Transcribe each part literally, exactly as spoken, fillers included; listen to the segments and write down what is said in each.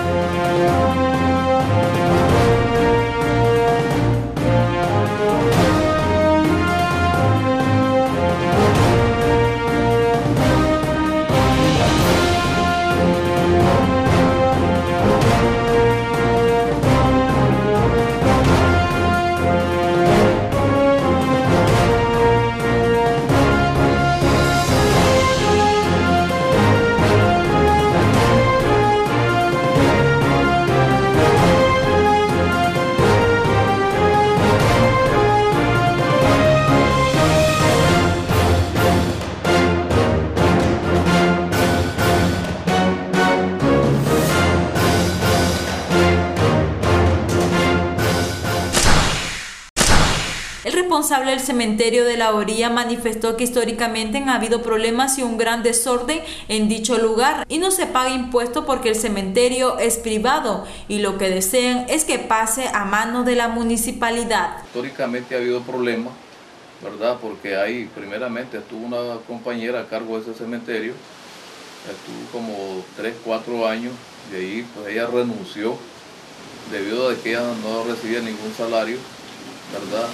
El responsable del cementerio de La Orilla manifestó que históricamente han habido problemas y un gran desorden en dicho lugar y no se paga impuesto porque el cementerio es privado y lo que desean es que pase a mano de la municipalidad. Históricamente ha habido problemas, ¿verdad? Porque ahí primeramente estuvo una compañera a cargo de ese cementerio, estuvo como tres, cuatro años, y ahí pues ella renunció debido a que ella no recibía ningún salario, ¿verdad?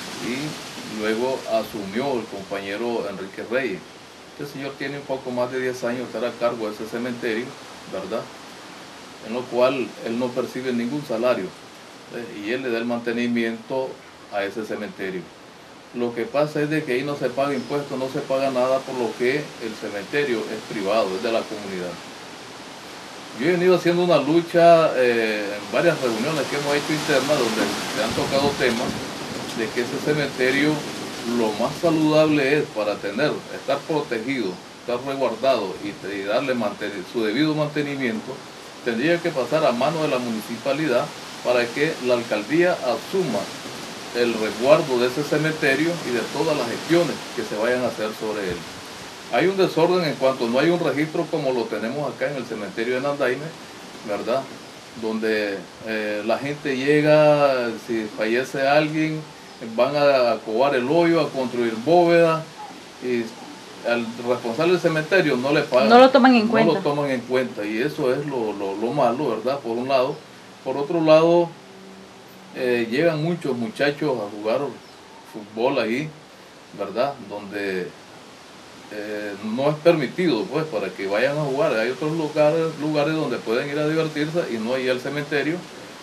Y luego asumió el compañero Enrique Reyes. Este señor tiene un poco más de diez años de estar a cargo de ese cementerio, ¿verdad? En lo cual él no percibe ningún salario, ¿eh? Y él le da el mantenimiento a ese cementerio. Lo que pasa es de que ahí no se paga impuestos, no se paga nada, por lo que el cementerio es privado, es de la comunidad. Yo he venido haciendo una lucha eh, en varias reuniones que hemos hecho internas donde se han tocado temas de que ese cementerio lo más saludable es para tener, estar protegido, estar resguardado y, y darle su debido mantenimiento, tendría que pasar a mano de la municipalidad para que la alcaldía asuma el resguardo de ese cementerio y de todas las gestiones que se vayan a hacer sobre él. Hay un desorden en cuanto no hay un registro como lo tenemos acá en el cementerio de Nandaime, ¿verdad? Donde eh, la gente llega, si fallece alguien, van a cobar el hoyo, a construir bóvedas, y al responsable del cementerio no le pagan. No lo toman en no cuenta. lo toman en cuenta, y eso es lo, lo, lo malo, ¿verdad? Por un lado. Por otro lado, eh, llegan muchos muchachos a jugar fútbol ahí, ¿verdad? Donde eh, no es permitido, pues, para que vayan a jugar. Hay otros lugares, lugares donde pueden ir a divertirse y no hay el cementerio.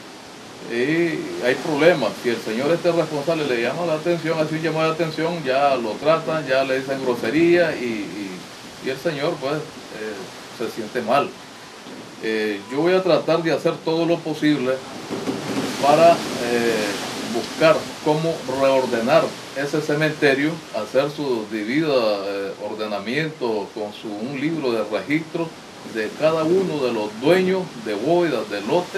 Y hay problemas. Si el señor este responsable le llama la atención, hace un llamado de atención, ya lo tratan, ya le dicen grosería y, y, y el señor pues eh, se siente mal. Eh, yo voy a tratar de hacer todo lo posible para eh, buscar cómo reordenar ese cementerio, hacer su debido eh, ordenamiento con su, un libro de registro de cada uno de los dueños de bóvedas, de lotes.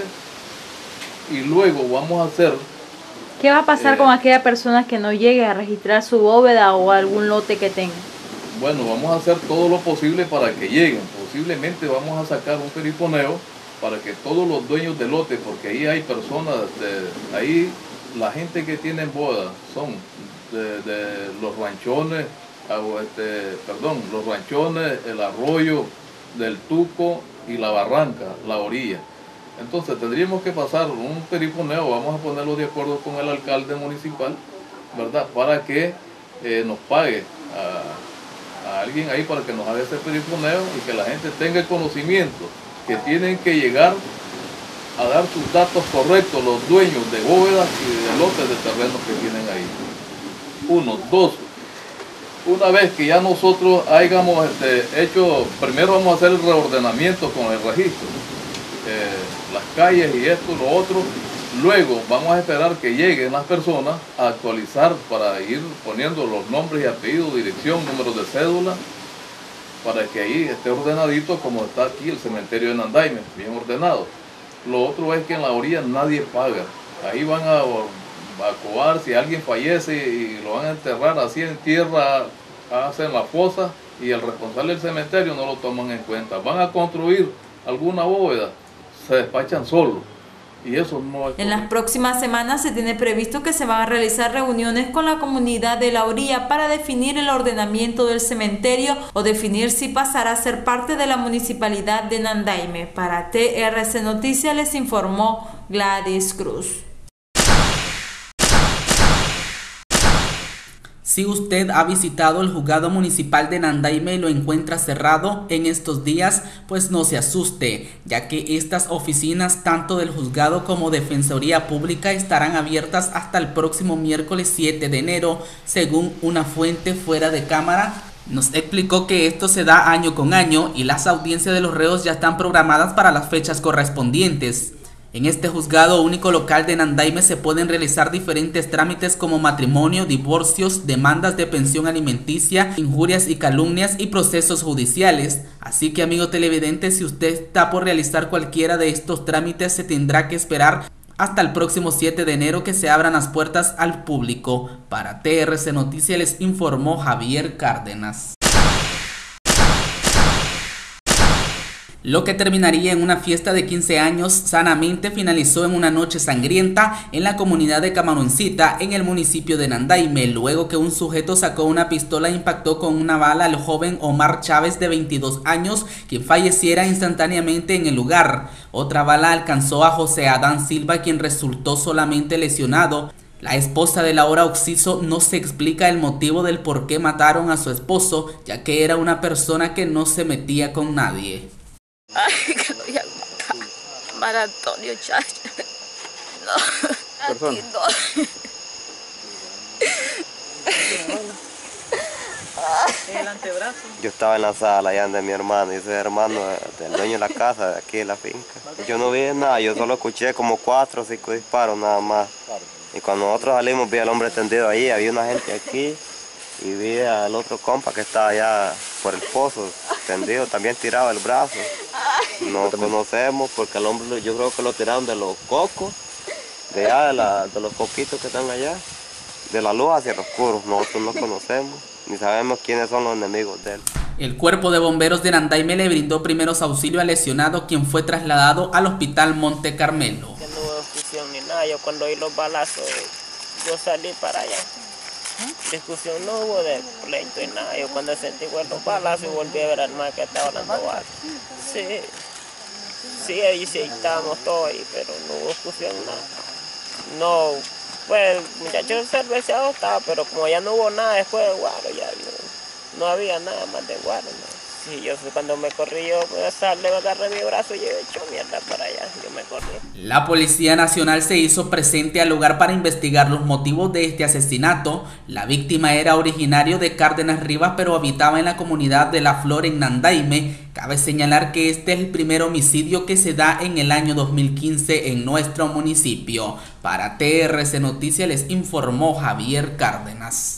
Y luego vamos a hacer... ¿Qué va a pasar eh, con aquella persona que no llegue a registrar su bóveda o algún lote que tenga? Bueno, vamos a hacer todo lo posible para que lleguen. Posiblemente vamos a sacar un perifoneo para que todos los dueños de lote, porque ahí hay personas, de, ahí la gente que tiene boda son de, de los ranchones, este, perdón, los ranchones, el arroyo del Tuco y la barranca, la orilla. Entonces tendríamos que pasar un perifoneo, vamos a ponerlo de acuerdo con el alcalde municipal, ¿verdad? Para que eh, nos pague a, a alguien ahí para que nos haga ese perifoneo y que la gente tenga el conocimiento que tienen que llegar a dar sus datos correctos los dueños de bóvedas y de lotes de terrenos que tienen ahí. Uno, dos, una vez que ya nosotros hayamos este, hecho, primero vamos a hacer el reordenamiento con el registro. Eh, las calles y esto, lo otro, luego vamos a esperar que lleguen las personas a actualizar para ir poniendo los nombres y apellidos, dirección, números de cédula, para que ahí esté ordenadito como está aquí el cementerio de Nandaime, bien ordenado. Lo otro es que en la orilla nadie paga, ahí van a, a cobar, si alguien fallece y lo van a enterrar así en tierra, hacen la fosa y el responsable del cementerio no lo toman en cuenta. Van a construir alguna bóveda, se despachan solos, Y eso no es En las próximas semanas se tiene previsto que se van a realizar reuniones con la comunidad de La Orilla para definir el ordenamiento del cementerio o definir si pasará a ser parte de la municipalidad de Nandaime. Para T R C Noticias les informó Gladys Cruz. Si usted ha visitado el juzgado municipal de Nandaime y lo encuentra cerrado en estos días, pues no se asuste, ya que estas oficinas tanto del juzgado como Defensoría Pública estarán abiertas hasta el próximo miércoles siete de enero, según una fuente fuera de cámara. Nos explicó que esto se da año con año y las audiencias de los reos ya están programadas para las fechas correspondientes. En este juzgado único local de Nandaime se pueden realizar diferentes trámites como matrimonio, divorcios, demandas de pensión alimenticia, injurias y calumnias y procesos judiciales. Así que, amigo televidente, si usted está por realizar cualquiera de estos trámites, se tendrá que esperar hasta el próximo siete de enero que se abran las puertas al público. Para T R C Noticias les informó Javier Cárdenas. Lo que terminaría en una fiesta de quince años sanamente finalizó en una noche sangrienta en la comunidad de Camaroncita, en el municipio de Nandaime, luego que un sujeto sacó una pistola e impactó con una bala al joven Omar Chávez de veintidós años, quien falleciera instantáneamente en el lugar. Otra bala alcanzó a José Adán Silva, quien resultó solamente lesionado. La esposa del ahora occiso no se explica el motivo del por qué mataron a su esposo, ya que era una persona que no se metía con nadie. Ay, que lo iban a matar. Mar Antonio Chacha. No, aquí no. El antebrazo. Yo estaba en la sala allá de mi hermano, y ese hermano del dueño de la casa, de aquí de la finca. Yo no vi nada, yo solo escuché como cuatro o cinco disparos nada más. Y cuando nosotros salimos vi al hombre tendido ahí, había una gente aquí. Y vi al otro compa que estaba allá por el pozo, tendido, también tirado el brazo. No conocemos porque al hombre yo creo que lo tiraron de los cocos, de allá, de, la, de los coquitos que están allá, de la luz hacia el oscuro. Nosotros no conocemos, ni sabemos quiénes son los enemigos de él. El cuerpo de bomberos de Nandaime le brindó primeros auxilios al lesionado, quien fue trasladado al hospital Monte Carmelo. Que no hubo discusión ni nada, yo cuando oí los balazos, yo salí para allá. Discusión no hubo de pleito y nada. Yo cuando sentí los balazos y volví a ver al man que estaba hablando alto. Sí, sí, ahí sí estábamos todos ahí, pero no hubo discusión nada. No, pues el muchacho cerveceado estaba, pero como ya no hubo nada después de guaro, ya no, no había nada más de guaro, ¿no? Sí, yo cuando me corrí yo pues, le agarré mi brazo y yo he hecho mierda para allá, yo me corrí. La Policía Nacional se hizo presente al lugar para investigar los motivos de este asesinato. La víctima era originario de Cárdenas Rivas, pero habitaba en la comunidad de La Flor en Nandaime. Cabe señalar que este es el primer homicidio que se da en el año dos mil quince en nuestro municipio. Para T R C Noticias les informó Javier Cárdenas.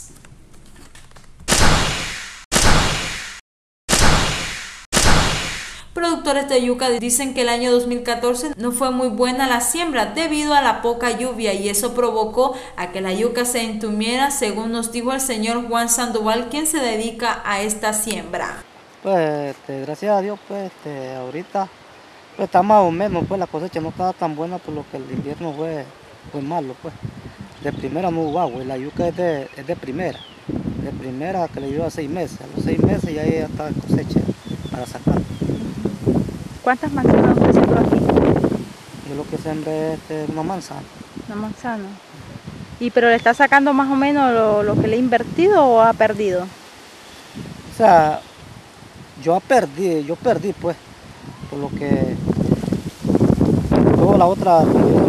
Productores de yuca dicen que el año dos mil catorce no fue muy buena la siembra debido a la poca lluvia y eso provocó a que la yuca se entumiera, según nos dijo el señor Juan Sandoval, quien se dedica a esta siembra. Pues este, gracias a Dios, pues este, ahorita pues, está más o menos, pues la cosecha no estaba tan buena por lo que el invierno fue, fue malo, pues. De primera no hubo agua y la yuca es de, es de primera, de primera que le dio a seis meses, a los seis meses ya ya está cosecha para sacar. ¿Cuántas manzanas usted sembró aquí? Yo lo que sembré es este, una manzana. Una manzana. ¿Y pero le está sacando más o menos lo, lo que le ha invertido o ha perdido? O sea, yo perdí, yo perdí pues, por lo que toda la otra,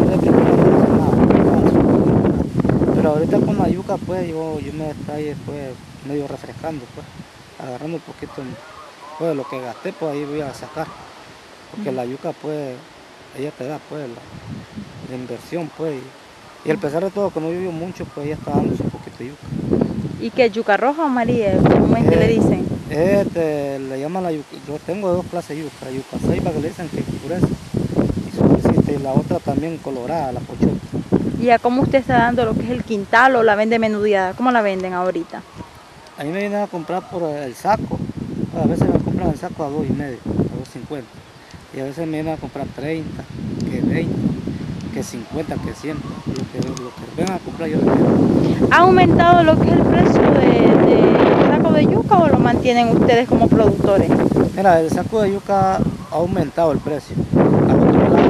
pero ahorita con la yuca pues yo, yo me estoy pues, medio refrescando pues, agarrando un poquito pues, lo que gasté pues ahí voy a sacar. Porque la yuca pues, ella te da pues la, la inversión pues, y, y a pesar de todo que no llovió mucho pues ella está dando un poquito de yuca. ¿Y qué, yuca roja o amarilla? ¿Cómo es que eh, le dicen? Este, le llaman la yuca, yo tengo dos clases de yuca, la yuca ceiba que le dicen que oscurece, y suavecita, y la otra también colorada, la pochota. ¿Y a cómo usted está dando lo que es el quintal o la vende menudeada? ¿Cómo la venden ahorita? A mí me vienen a comprar por el saco, a veces me compran el saco a dos y medio, a dos cincuenta. Y a veces me vienen a comprar treinta, que veinte. que cincuenta, que cien, lo que, lo que vengan a comprar yo les vendo. ¿Ha aumentado lo que es el precio de, de saco de yuca o lo mantienen ustedes como productores? Mira, el saco de yuca ha aumentado el precio. Al otro lado,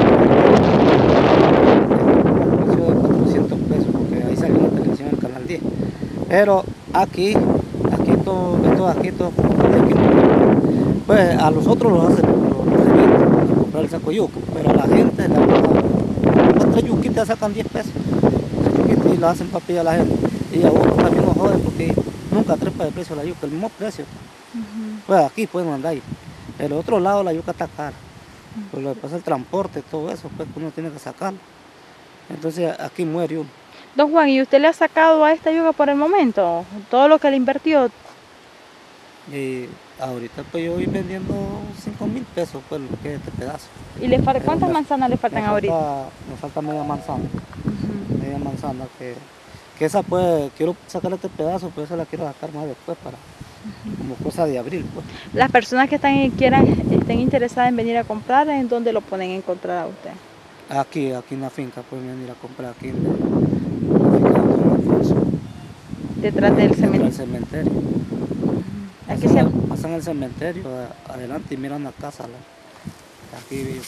el precio de cuatrocientos pesos, porque ahí salió la televisión en el canal diez. Pero aquí, aquí todo, esto aquí todo, aquí, pues a los otros los hacen, los, los revenden, comprar el saco de yuca, pero a la gente, la verdad, tres yuquitas sacan diez pesos, tres yuquitas y lo hacen papilla a la gente. Y a uno también nos jode porque nunca trepa de precio la yuca, el mismo precio. Uh-huh. Pues aquí pueden andar ahí. El otro lado la yuca está cara. Uh-huh. Pues lo que pasa es el transporte, todo eso, pues uno tiene que sacarlo. Entonces aquí muere uno. Don Juan, ¿y usted le ha sacado a esta yuca por el momento? ¿Todo lo que le invirtió? Y ahorita pues yo voy vendiendo cinco mil pesos pues lo que es este pedazo. ¿Y le falta, cuántas me, manzanas le faltan me ahorita? Falta, me falta media manzana. Uh-huh. Media manzana que, que esa pues quiero sacar este pedazo, pues esa la quiero sacar más después para uh-huh. como cosa de abril pues. Las personas que están quieran, estén interesadas en venir a comprar, ¿en dónde lo pueden encontrar a usted? Aquí, aquí en la finca pueden venir a comprar aquí en la, en la finca de Don Alfonso. Detrás del cementerio. Detrás del cementerio. Uh-huh. Aquí pasan, se... pasan el cementerio adelante y miran la casa. La, aquí vivo.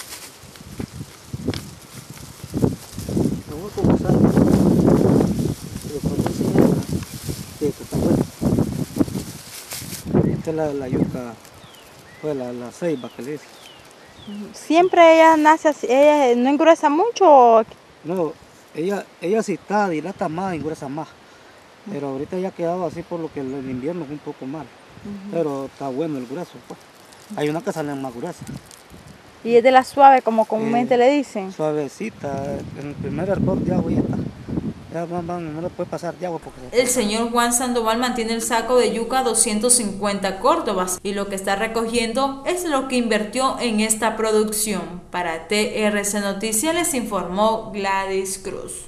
¿Cómo sale? Esta es la, la yuca, pues la, la ceiba que le dice. ¿Siempre ella nace así, ella no engruesa mucho? O... No, ella, ella sí está, dilata más, engruesa más. Pero ahorita ya ha quedado así por lo que el invierno es un poco mal. Uh-huh. Pero está bueno el grueso, pues. Hay una que salen más gruesas. ¿Y es de la suave, como comúnmente eh, le dicen? Suavecita, en el primer hervor de agua ya está. Ya van, van, no le puede pasar de agua porque... El señor Juan Sandoval mantiene el saco de yuca a doscientos cincuenta córdobas y lo que está recogiendo es lo que invirtió en esta producción. Para T R C Noticias les informó Gladys Cruz.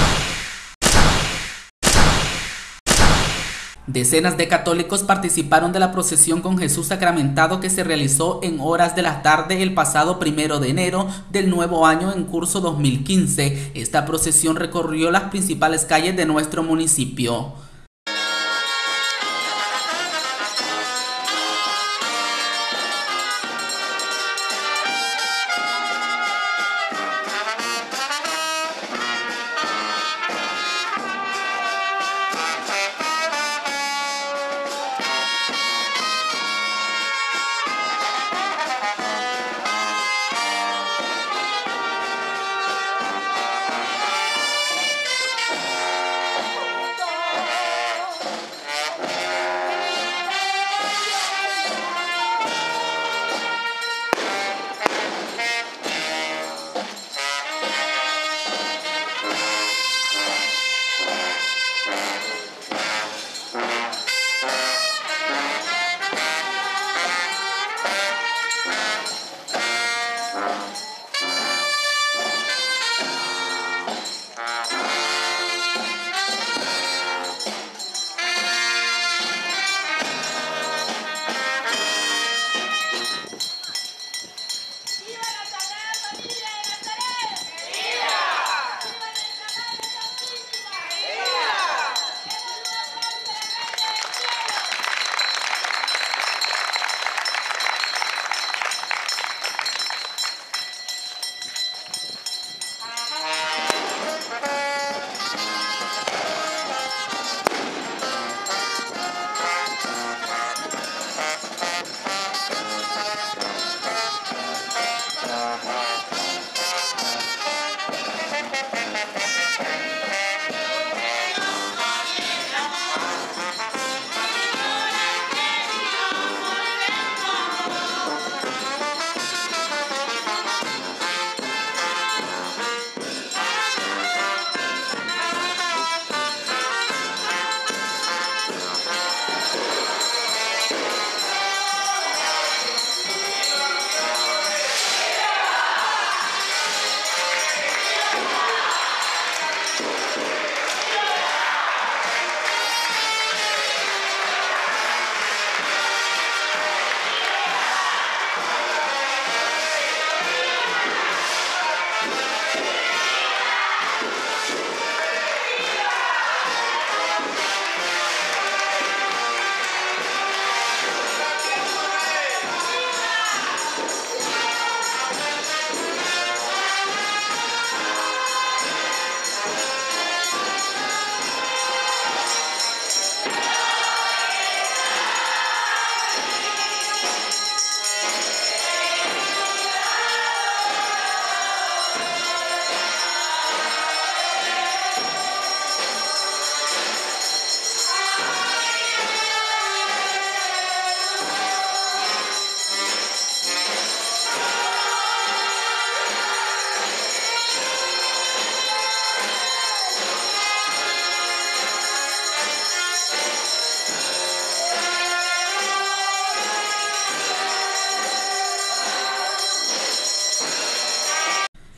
Decenas de católicos participaron de la procesión con Jesús sacramentado que se realizó en horas de la tarde el pasado primero de enero del nuevo año en curso dos mil quince. Esta procesión recorrió las principales calles de nuestro municipio.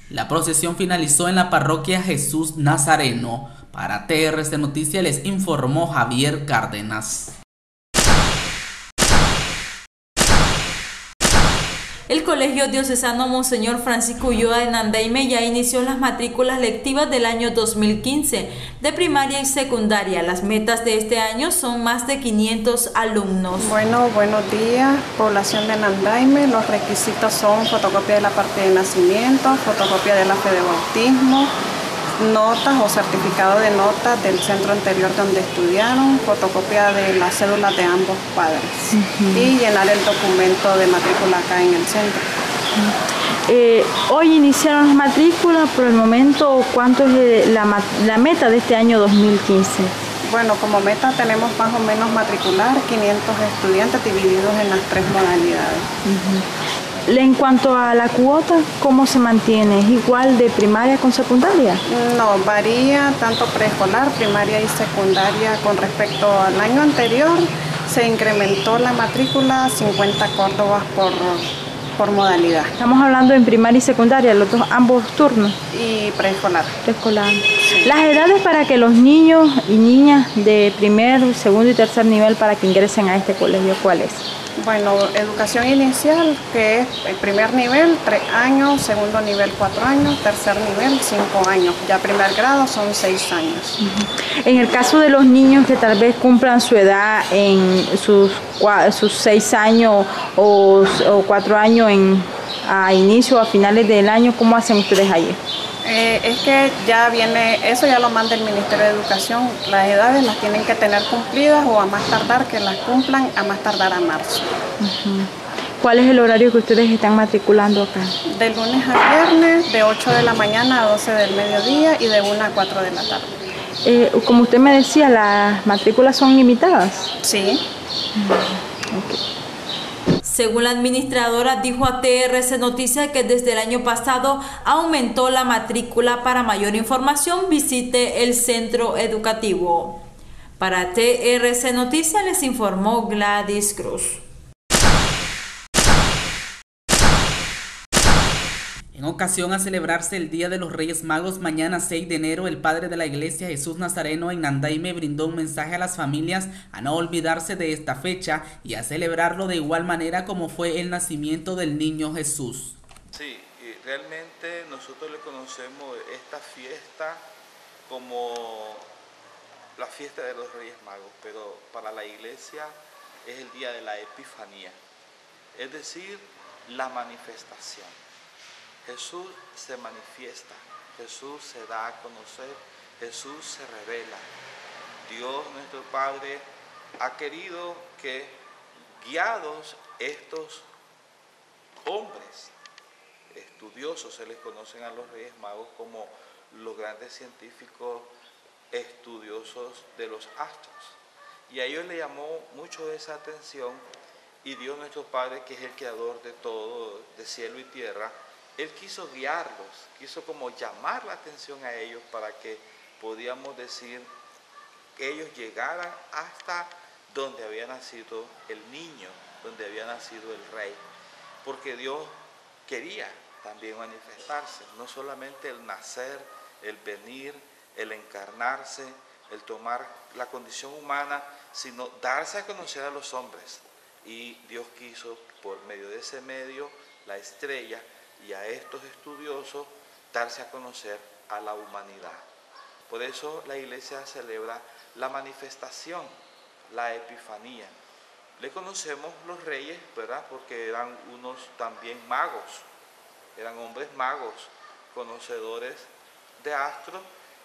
La procesión finalizó en la parroquia Jesús Nazareno. Para T R C Noticias les informó Javier Cárdenas. El Colegio Diocesano Monseñor Francisco Ulloa de Nandaime ya inició las matrículas lectivas del año dos mil quince de primaria y secundaria. Las metas de este año son más de quinientos alumnos. Bueno, buenos días, población de Nandaime. Los requisitos son fotocopia de la parte de nacimiento, fotocopia de la fe de bautismo, notas o certificado de notas del centro anterior donde estudiaron, fotocopia de las cédulas de ambos padres uh-huh. y llenar el documento de matrícula acá en el centro. Uh-huh. eh, hoy iniciaron las matrículas, por el momento, ¿cuánto es la, la meta de este año dos mil quince? Bueno, como meta tenemos más o menos matricular quinientos estudiantes divididos en las tres modalidades. Uh-huh. En cuanto a la cuota, ¿cómo se mantiene? ¿Es igual de primaria con secundaria? No, varía tanto preescolar, primaria y secundaria. Con respecto al año anterior, se incrementó la matrícula cincuenta córdobas por, por modalidad. Estamos hablando en primaria y secundaria, los dos, ambos turnos. Y preescolar. Preescolar. Sí. Las edades para que los niños y niñas de primer, segundo y tercer nivel para que ingresen a este colegio, ¿cuáles? Bueno, educación inicial, que es el primer nivel, tres años, segundo nivel, cuatro años, tercer nivel, cinco años. Ya primer grado son seis años. Uh-huh. En el caso de los niños que tal vez cumplan su edad en sus, sus seis años o, o cuatro años en, a inicio o a finales del año, ¿cómo hacen ustedes allí? Eh, es que ya viene, eso ya lo manda el Ministerio de Educación, las edades las tienen que tener cumplidas o a más tardar que las cumplan, a más tardar a marzo. Uh-huh. ¿Cuál es el horario que ustedes están matriculando acá? De lunes a viernes, de ocho de la mañana a doce del mediodía y de una a cuatro de la tarde. Eh, como usted me decía, ¿las matrículas son limitadas? Sí. Uh-huh. Okay. Según la administradora, dijo a T R C Noticias que desde el año pasado aumentó la matrícula. Para mayor información, visite el centro educativo. Para T R C Noticias les informó Gladys Cruz. En ocasión a celebrarse el Día de los Reyes Magos mañana seis de enero, el padre de la iglesia Jesús Nazareno en Nandaime brindó un mensaje a las familias a no olvidarse de esta fecha y a celebrarlo de igual manera como fue el nacimiento del niño Jesús. Sí, y realmente nosotros le conocemos esta fiesta como la fiesta de los Reyes Magos, pero para la iglesia es el día de la Epifanía, es decir, la manifestación. Jesús se manifiesta, Jesús se da a conocer, Jesús se revela. Dios nuestro Padre ha querido que, guiados estos hombres estudiosos, se les conocen a los Reyes Magos como los grandes científicos estudiosos de los astros. Y a ellos le llamó mucho esa atención y Dios nuestro Padre, que es el creador de todo, de cielo y tierra, Él quiso guiarlos, quiso como llamar la atención a ellos para que podíamos decir que ellos llegaran hasta donde había nacido el niño, donde había nacido el rey. Porque Dios quería también manifestarse, no solamente el nacer, el venir, el encarnarse, el tomar la condición humana, sino darse a conocer a los hombres. Y Dios quiso, por medio de ese medio, la estrella, y a estos estudiosos darse a conocer a la humanidad. Por eso la iglesia celebra la manifestación, la Epifanía. Le conocemos los reyes, ¿verdad? Porque eran unos también magos, eran hombres magos, conocedores de astros,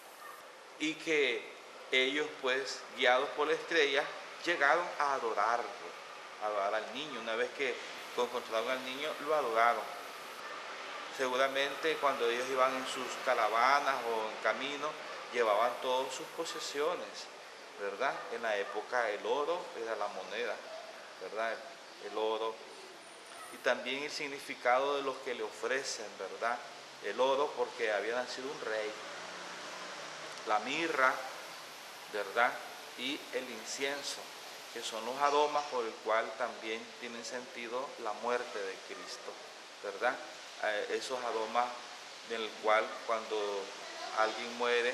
y que ellos, pues, guiados por la estrella, llegaron a adorarlo, a adorar al niño. Una vez que encontraron al niño, lo adoraron. Seguramente cuando ellos iban en sus caravanas o en camino, llevaban todas sus posesiones, ¿verdad? En la época el oro era la moneda, ¿verdad? El oro. Y también el significado de los que le ofrecen, ¿verdad? El oro porque había nacido un rey. La mirra, ¿verdad? Y el incienso, que son los aromas por el cual también tiene sentido la muerte de Cristo, ¿verdad? Eh, esos aromas en el cual cuando alguien muere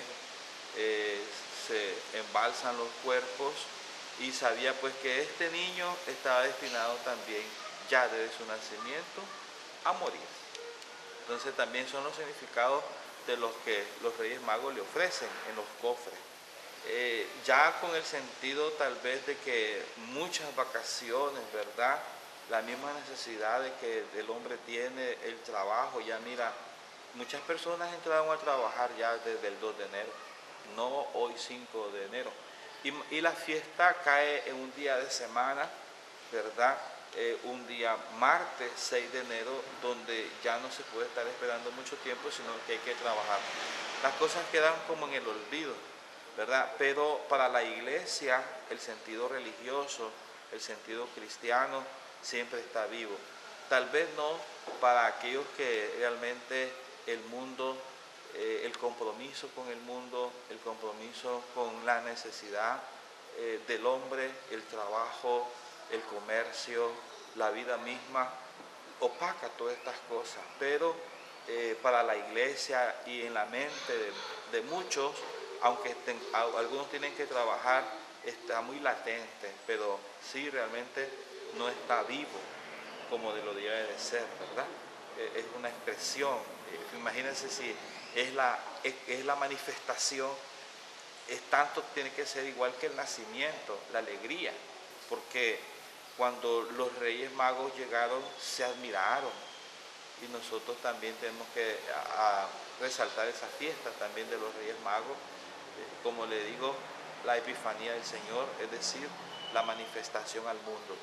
eh, se embalsan los cuerpos, y sabía pues que este niño estaba destinado también ya desde su nacimiento a morir. Entonces también son los significados de los que los Reyes Magos le ofrecen en los cofres. Eh, ya con el sentido tal vez de que muchas vacaciones, ¿verdad? La misma necesidad de que el hombre tiene, el trabajo, ya mira, muchas personas entraron a trabajar ya desde el dos de enero, no hoy cinco de enero. Y, y la fiesta cae en un día de semana, ¿verdad? Eh, un día martes seis de enero, donde ya no se puede estar esperando mucho tiempo, sino que hay que trabajar. Las cosas quedan como en el olvido, ¿verdad? Pero para la iglesia el sentido religioso, el sentido cristiano siempre está vivo. Tal vez no para aquellos que realmente el mundo, eh, el compromiso con el mundo, el compromiso con la necesidad eh, del hombre, el trabajo, el comercio, la vida misma, opaca todas estas cosas. Pero eh, para la iglesia y en la mente de, de muchos, aunque estén, algunos tienen que trabajar, está muy latente, pero sí realmente no está vivo como de lo debe de ser, ¿verdad? Eh, es una expresión. Eh, imagínense si es la, es, es la manifestación, es tanto, tiene que ser igual que el nacimiento, la alegría, porque cuando los Reyes Magos llegaron se admiraron, y nosotros también tenemos que a, a resaltar esa fiesta también de los Reyes Magos, eh, como le digo, la Epifanía del Señor, es decir, la manifestación al mundo.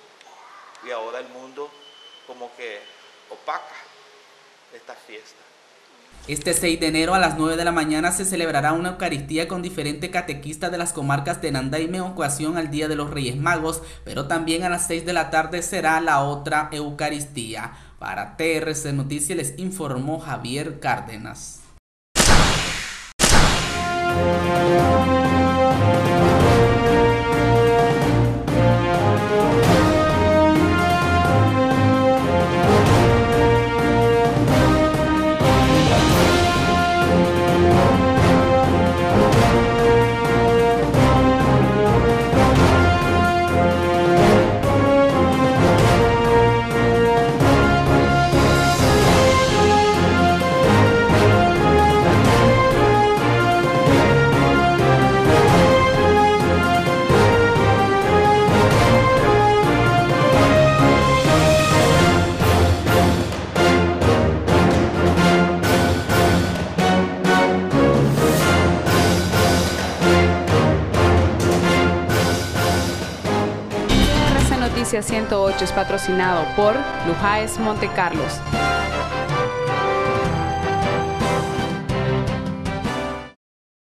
Y ahora el mundo como que opaca esta fiesta. Este seis de enero a las nueve de la mañana se celebrará una Eucaristía con diferentes catequistas de las comarcas de Nandaime en ocasión al Día de los Reyes Magos, pero también a las seis de la tarde será la otra Eucaristía. Para T R C Noticias les informó Javier Cárdenas. ciento ocho es patrocinado por Lujaes Monte Carlos.